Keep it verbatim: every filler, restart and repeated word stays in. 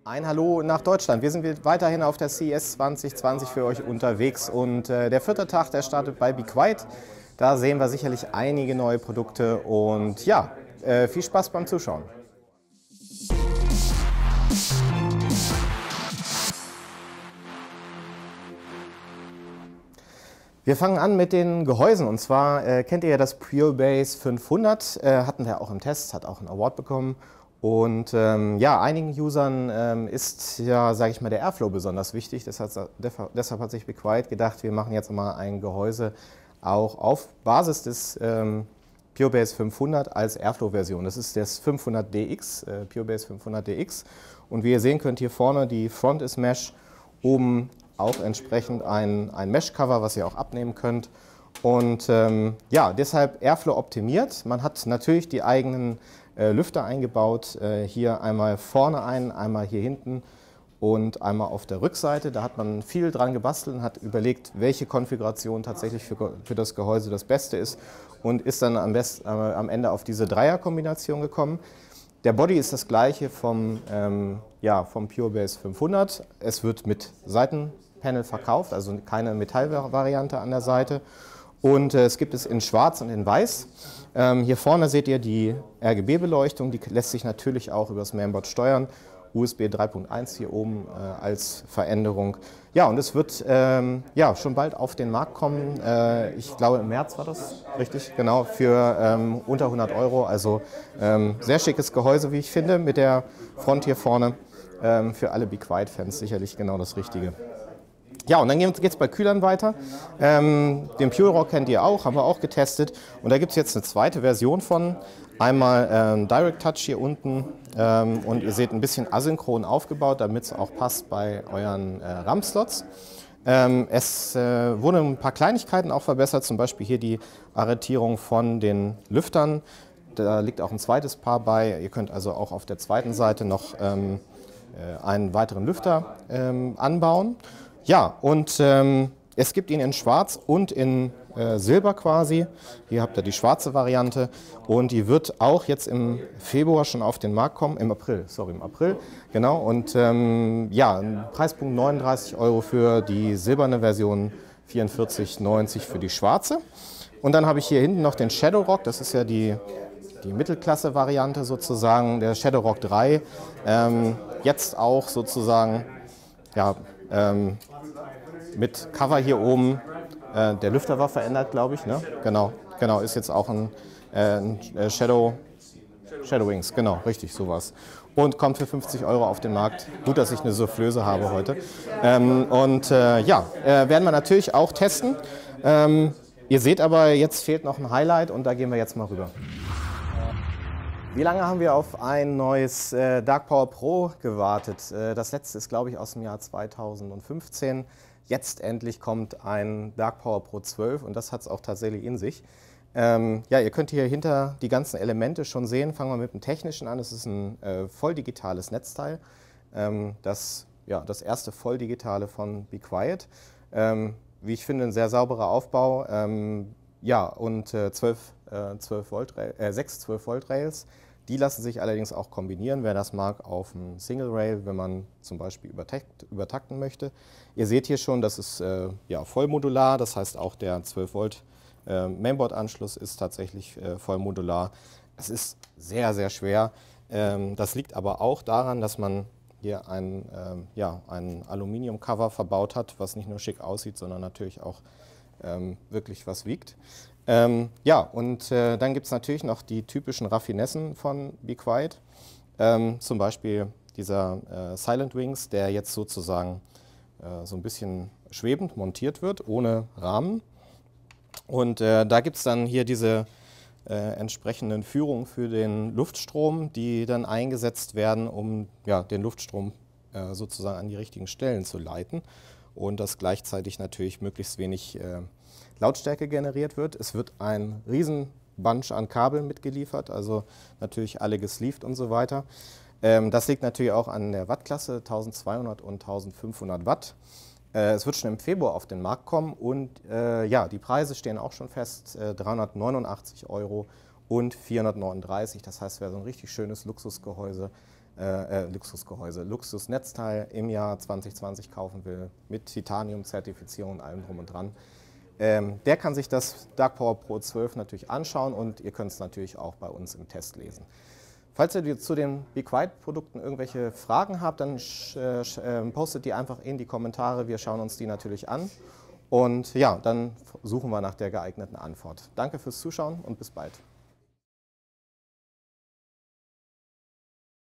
Ein Hallo nach Deutschland. Wir sind weiterhin auf der C E S zwanzig zwanzig für euch unterwegs und äh, der vierte Tag, der startet bei Be Quiet. Da sehen wir sicherlich einige neue Produkte und ja, äh, viel Spaß beim Zuschauen. Wir fangen an mit den Gehäusen und zwar äh, kennt ihr ja das Purebase fünfhundert, äh, hatten wir auch im Test, hat auch einen Award bekommen. Und ähm, ja, einigen Usern ähm, ist ja, sage ich mal, der Airflow besonders wichtig. Deshalb, deshalb hat sich Be Quiet gedacht, wir machen jetzt mal ein Gehäuse auch auf Basis des ähm, Purebase fünfhundert als Airflow-Version. Das ist das fünfhundert D X, äh, Purebase fünfhundert D X. Und wie ihr sehen könnt, hier vorne die Front ist Mesh, oben auch entsprechend ein, ein Mesh-Cover, was ihr auch abnehmen könnt. Und ähm, ja, deshalb Airflow optimiert. Man hat natürlich die eigenen äh, Lüfter eingebaut. Äh, hier einmal vorne einen, einmal hier hinten und einmal auf der Rückseite. Da hat man viel dran gebastelt und hat überlegt, welche Konfiguration tatsächlich für, für das Gehäuse das Beste ist und ist dann am, best, äh, am Ende auf diese Dreier-Kombination gekommen. Der Body ist das gleiche vom, ähm, ja, vom Purebase fünfhundert. Es wird mit Seitenpanel verkauft, also keine Metallvariante an der Seite. Und äh, es gibt es in Schwarz und in Weiß. Ähm, hier vorne seht ihr die R G B-Beleuchtung, die lässt sich natürlich auch über das Mainboard steuern. U S B drei Punkt eins hier oben äh, als Veränderung. Ja, und es wird ähm, ja, schon bald auf den Markt kommen. Äh, ich glaube im März war das, richtig? Genau, für ähm, unter hundert Euro. Also ähm, sehr schickes Gehäuse, wie ich finde, mit der Front hier vorne. Ähm, für alle Be Quiet-Fans sicherlich genau das Richtige. Ja, und dann geht es bei Kühlern weiter. Ähm, den PureRock kennt ihr auch, haben wir auch getestet. Und da gibt es jetzt eine zweite Version von. Einmal ähm, Direct Touch hier unten ähm, und ihr seht ein bisschen asynchron aufgebaut, damit es auch passt bei euren äh, RAM-Slots. Ähm, es äh, wurden ein paar Kleinigkeiten auch verbessert, zum Beispiel hier die Arretierung von den Lüftern. Da liegt auch ein zweites Paar bei. Ihr könnt also auch auf der zweiten Seite noch ähm, äh, einen weiteren Lüfter ähm, anbauen. Ja, und ähm, es gibt ihn in Schwarz und in äh, Silber quasi. Hier habt ihr die schwarze Variante und die wird auch jetzt im Februar schon auf den Markt kommen, im April, sorry, im April, genau. Und ähm, ja, ein Preispunkt neununddreißig Euro für die silberne Version, vierundvierzig neunzig für die schwarze. Und dann habe ich hier hinten noch den Shadowrock, das ist ja die, die Mittelklasse-Variante sozusagen, der Shadowrock drei. Ähm, jetzt auch sozusagen, ja, ähm, mit Cover hier oben. Äh, der Lüfter war verändert, glaube ich. Ne? Genau, genau, ist jetzt auch ein, äh, ein Shadow, Shadowwings, genau, richtig, sowas. Und kommt für fünfzig Euro auf den Markt. Gut, dass ich eine Soufflöse habe heute. Ähm, und äh, ja, äh, werden wir natürlich auch testen. Ähm, ihr seht aber, jetzt fehlt noch ein Highlight und da gehen wir jetzt mal rüber. Wie lange haben wir auf ein neues äh, Dark Power Pro gewartet? Äh, das letzte ist, glaube ich, aus dem Jahr zweitausendfünfzehn. Jetzt endlich kommt ein Dark Power Pro zwölf und das hat es auch tatsächlich in sich. Ähm, ja, ihr könnt hier hinter die ganzen Elemente schon sehen. Fangen wir mit dem Technischen an. Es ist ein äh, voll digitales Netzteil. Ähm, das, ja, das erste volldigitale von Be Quiet. Ähm, wie ich finde, ein sehr sauberer Aufbau. Ähm, ja, und äh, zwölf, äh, zwölf Volt, äh, sechs zwölf Volt Rails. Die lassen sich allerdings auch kombinieren, wer das mag, auf einem Single Rail, wenn man zum Beispiel übertakt, übertakten möchte. Ihr seht hier schon, das ist äh, ja, voll modular, das heißt auch der zwölf Volt äh, Mainboard-Anschluss ist tatsächlich äh, voll modular. Es ist sehr, sehr schwer. Ähm, das liegt aber auch daran, dass man hier ein, ähm, ja, ein Aluminium-Cover verbaut hat, was nicht nur schick aussieht, sondern natürlich auch ähm, wirklich was wiegt. Ähm, ja, und äh, dann gibt es natürlich noch die typischen Raffinessen von Be Quiet. Ähm, zum Beispiel dieser äh, Silent Wings, der jetzt sozusagen äh, so ein bisschen schwebend montiert wird, ohne Rahmen. Und äh, da gibt es dann hier diese äh, entsprechenden Führungen für den Luftstrom, die dann eingesetzt werden, um ja, den Luftstrom äh, sozusagen an die richtigen Stellen zu leiten. Und dass gleichzeitig natürlich möglichst wenig äh, Lautstärke generiert wird. Es wird ein riesen Bunch an Kabeln mitgeliefert, also natürlich alle gesleeved und so weiter. Ähm, das liegt natürlich auch an der Wattklasse, eintausendzweihundert und eintausendfünfhundert Watt. Äh, es wird schon im Februar auf den Markt kommen und äh, ja, die Preise stehen auch schon fest, äh, dreihundertneunundachtzig Euro und vierhundertneununddreißig. Das heißt, wer so ein richtig schönes Luxusgehäuse äh, Luxusgehäuse, Luxusnetzteil im Jahr zwanzig zwanzig kaufen will, mit Titanium-Zertifizierung und allem drum und dran, ähm, der kann sich das Dark Power Pro zwölf natürlich anschauen und ihr könnt es natürlich auch bei uns im Test lesen. Falls ihr zu den Be Quiet Produkten irgendwelche Fragen habt, dann äh, postet die einfach in die Kommentare. Wir schauen uns die natürlich an. Und ja, dann suchen wir nach der geeigneten Antwort. Danke fürs Zuschauen und bis bald.